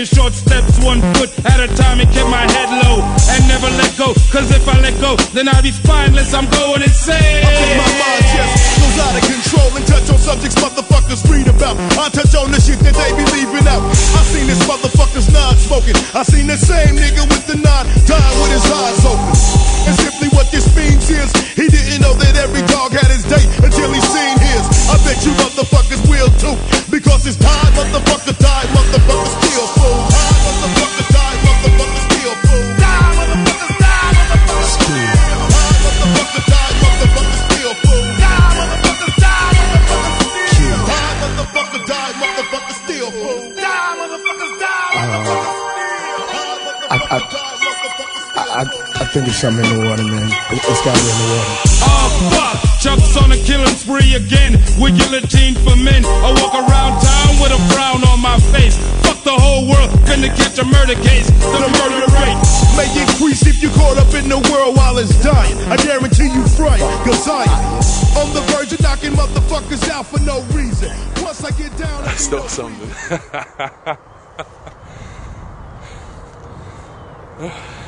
taking short steps, 1 foot at a time, and kept my head low and never let go. Cause if I let go, then I'll be spineless. I'm going insane. I think my mind just goes out of control and touch on subjects motherfuckers read about. I touch on the shit that they be leaving out. I seen this motherfucker's non-smoking. I seen the same nigga with the nine dying with his eyes open. And simply what this means is he didn't know that every dog had his day until he seen his. I bet you motherfuckers will too, because it's time, motherfucker, die, motherfucker, still fool. Time, motherfucker, die, motherfucker, still fool. Die, motherfuckers, die, motherfucker, still. Time, motherfucker, die, motherfucker, still fool. Die, motherfuckers, die, motherfucker, still. Time, motherfucker, die, motherfucker, still fool. Die, motherfuckers, die, motherfucker, still. I think it's something in the water, man. It's gotta be in the water. Oh fuck, Chuck's on a killing spree again with guillotine for men. I walk around town with a frown on my face. Fuck the whole world, finna catch a murder case. The murder rate may increase if you caught up in the world while it's dying. I guarantee you fright, cause I am on the verge of knocking motherfuckers out for no reason. Once I get down, That's not something.